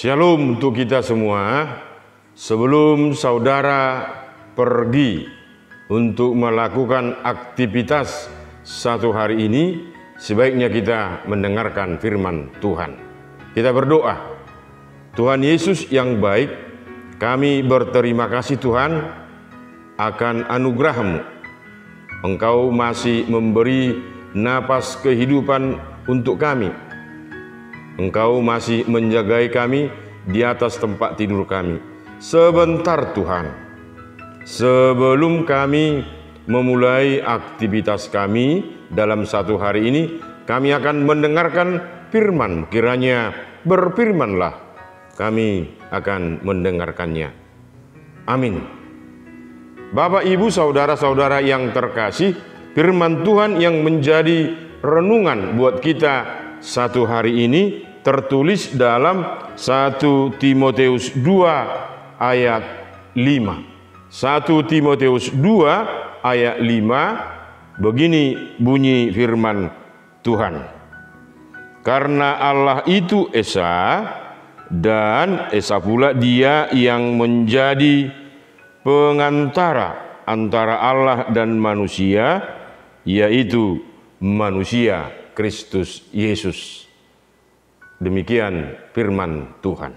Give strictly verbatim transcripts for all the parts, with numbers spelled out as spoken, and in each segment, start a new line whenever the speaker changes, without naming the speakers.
Shalom untuk kita semua. Sebelum saudara pergi untuk melakukan aktivitas satu hari ini, sebaiknya kita mendengarkan firman Tuhan. Kita berdoa. Tuhan Yesus yang baik, kami berterima kasih Tuhan akan anugerah-Mu. Engkau masih memberi napas kehidupan untuk kami. Engkau masih menjagai kami di atas tempat tidur kami. Sebentar Tuhan, sebelum kami memulai aktivitas kami dalam satu hari ini, kami akan mendengarkan firman. Kiranya berfirmanlah, kami akan mendengarkannya. Amin. Bapak, Ibu, saudara-saudara yang terkasih, firman Tuhan yang menjadi renungan buat kita satu hari ini tertulis dalam satu Timotius dua ayat lima. satu Timotius dua ayat lima, begini bunyi firman Tuhan. Karena Allah itu Esa, dan Esa pula Dia yang menjadi pengantara antara Allah dan manusia, yaitu manusia Kristus Yesus. Demikian firman Tuhan.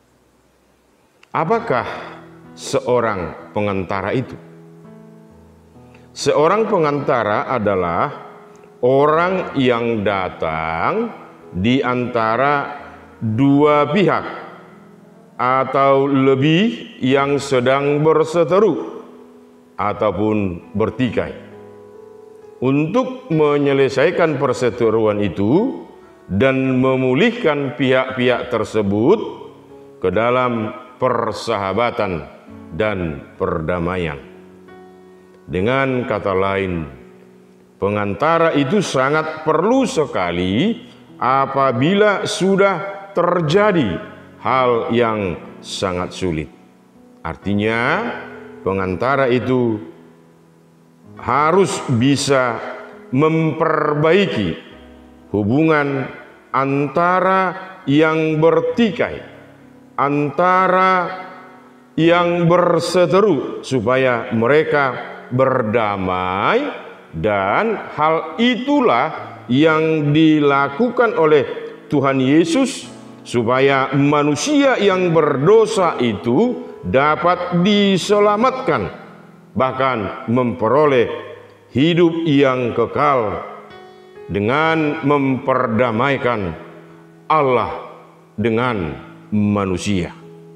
Apakah seorang pengantara itu? Seorang pengantara adalah orang yang datang di antara dua pihak atau lebih yang sedang berseteru ataupun bertikai, untuk menyelesaikan perseteruan itu dan memulihkan pihak-pihak tersebut ke dalam persahabatan dan perdamaian. Dengan kata lain, pengantara itu sangat perlu sekali apabila sudah terjadi hal yang sangat sulit. Artinya, pengantara itu harus bisa memperbaiki hubungan antara yang bertikai, antara yang berseteru, supaya mereka berdamai, dan hal itulah yang dilakukan oleh Tuhan Yesus supaya manusia yang berdosa itu dapat diselamatkan, bahkan memperoleh hidup yang kekal dengan memperdamaikan Allah dengan manusia.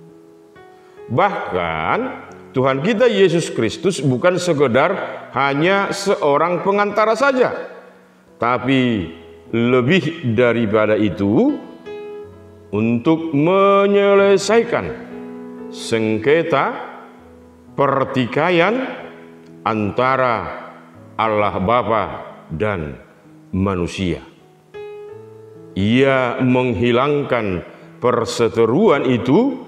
Bahkan Tuhan kita Yesus Kristus bukan sekedar hanya seorang pengantara saja, tapi lebih daripada itu, untuk menyelesaikan sengketa pertikaian antara Allah Bapa dan manusia. Ia menghilangkan perseteruan itu,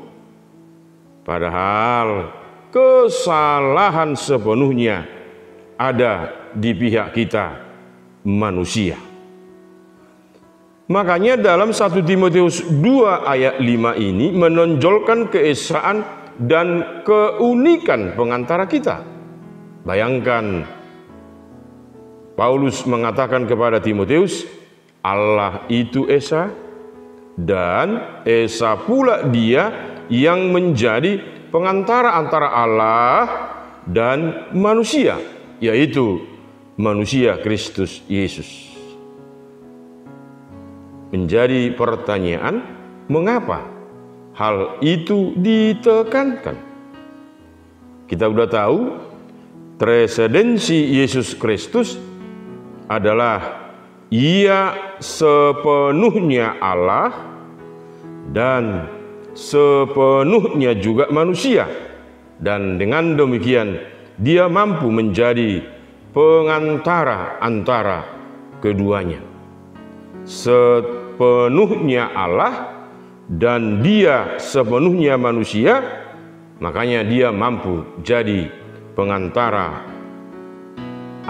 padahal kesalahan sepenuhnya ada di pihak kita manusia. Makanya dalam satu Timotius dua ayat lima ini menonjolkan keesaan dan keunikan pengantara kita. Bayangkan, Paulus mengatakan kepada Timotius, Allah itu Esa, dan Esa pula Dia yang menjadi pengantara antara Allah dan manusia, yaitu manusia Kristus Yesus. Menjadi pertanyaan, mengapa hal itu ditekankan? Kita sudah tahu presidensi Yesus Kristus adalah Ia sepenuhnya Allah dan sepenuhnya juga manusia, dan dengan demikian Dia mampu menjadi pengantara antara keduanya. Sepenuhnya Allah dan Dia sepenuhnya manusia, makanya Dia mampu jadi pengantara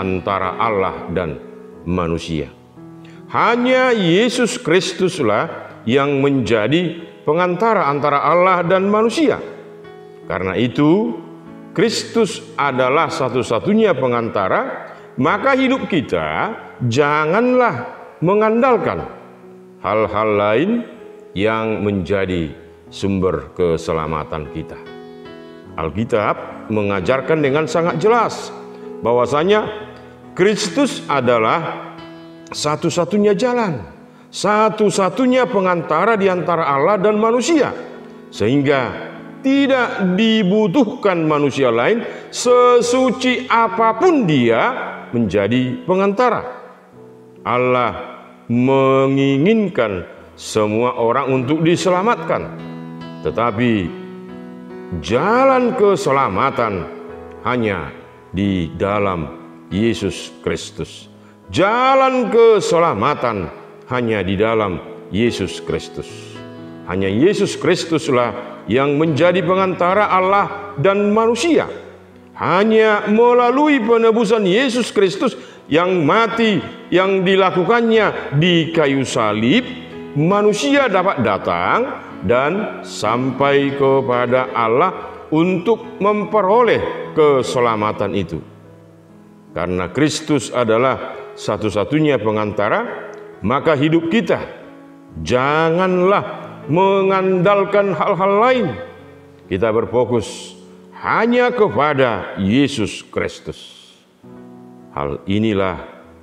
antara Allah dan manusia. Hanya Yesus Kristuslah yang menjadi pengantara antara Allah dan manusia. Karena itu, Kristus adalah satu-satunya pengantara, maka hidup kita janganlah mengandalkan hal-hal lain yang menjadi sumber keselamatan kita. Alkitab mengajarkan dengan sangat jelas bahwasanya Kristus adalah satu-satunya jalan, satu-satunya pengantara di antara Allah dan manusia, sehingga tidak dibutuhkan manusia lain sesuci apapun dia menjadi pengantara. Allah menginginkan semua orang untuk diselamatkan, tetapi jalan keselamatan hanya di dalam Yesus Kristus. Jalan keselamatan hanya di dalam Yesus Kristus. Hanya Yesus Kristuslah yang menjadi pengantara Allah dan manusia. Hanya melalui penebusan Yesus Kristus yang mati, yang dilakukannya di kayu salib, manusia dapat datang dan sampai kepada Allah untuk memperoleh keselamatan itu. Karena Kristus adalah satu-satunya pengantara, maka hidup kita janganlah mengandalkan hal-hal lain. Kita berfokus hanya kepada Yesus Kristus. Hal inilah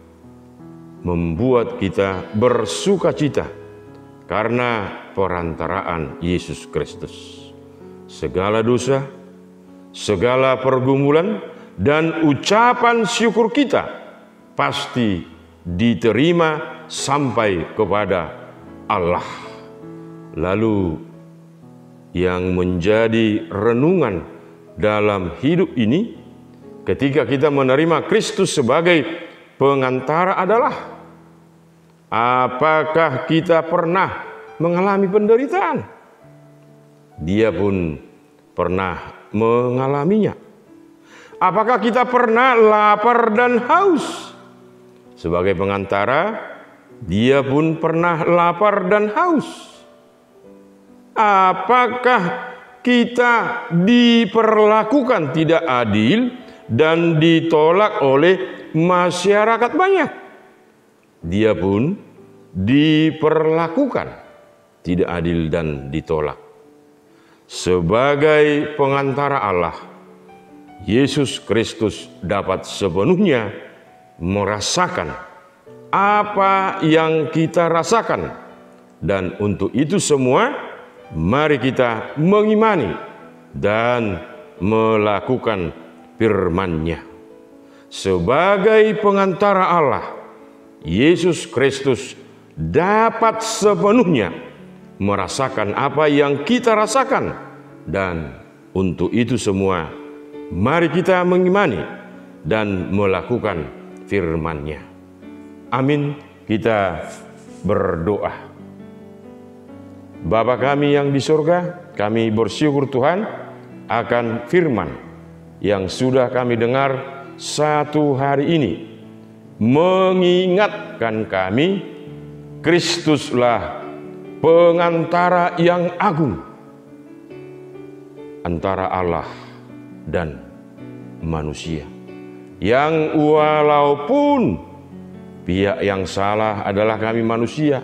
membuat kita bersukacita karena perantaraan Yesus Kristus. Segala dosa, segala pergumulan, dan ucapan syukur kita pasti diterima sampai kepada Allah. Lalu yang menjadi renungan dalam hidup ini ketika kita menerima Kristus sebagai pengantara adalah, apakah kita pernah mengalami penderitaan? Dia pun pernah mengalaminya. Apakah kita pernah lapar dan haus? Sebagai pengantara, dia pun pernah lapar dan haus. Apakah kita diperlakukan tidak adil dan ditolak oleh masyarakat banyak? Dia pun diperlakukan tidak adil dan ditolak. Sebagai pengantara Allah, Yesus Kristus dapat sepenuhnya merasakan apa yang kita rasakan, dan untuk itu semua mari kita mengimani dan melakukan firman-Nya. Sebagai pengantara Allah, Yesus Kristus dapat sepenuhnya merasakan apa yang kita rasakan, dan untuk itu semua mari kita mengimani dan melakukan firman-Nya. Amin. Kita berdoa. Bapa kami yang di surga, kami bersyukur Tuhan akan firman yang sudah kami dengar satu hari ini, mengingatkan kami Kristuslah pengantara yang agung antara Allah dan manusia, yang walaupun pihak yang salah adalah kami manusia,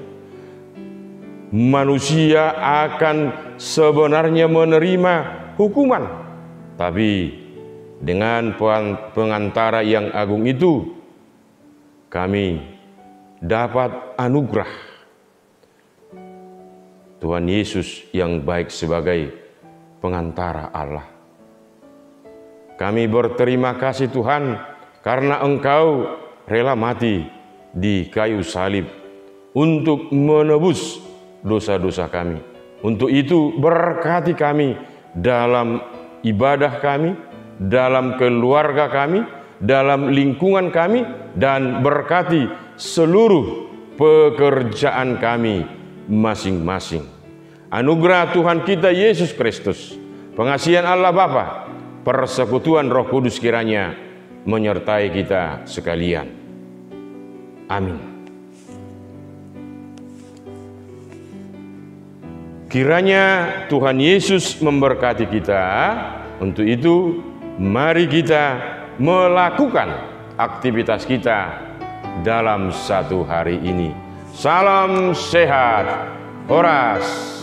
manusia akan sebenarnya menerima hukuman, tapi dengan pengantara yang agung itu kami dapat anugerah Tuhan Yesus yang baik sebagai pengantara Allah. Kami berterima kasih Tuhan karena Engkau rela mati di kayu salib untuk menebus dosa-dosa kami. Untuk itu berkati kami dalam ibadah kami, dalam keluarga kami, dalam lingkungan kami, dan berkati seluruh pekerjaan kami masing-masing. Anugerah Tuhan kita Yesus Kristus, pengasihan Allah Bapa, persekutuan Roh Kudus kiranya menyertai kita sekalian. Amin. Kiranya Tuhan Yesus memberkati kita. Untuk itu, mari kita melakukan aktivitas kita dalam satu hari ini. Salam sehat, Horas.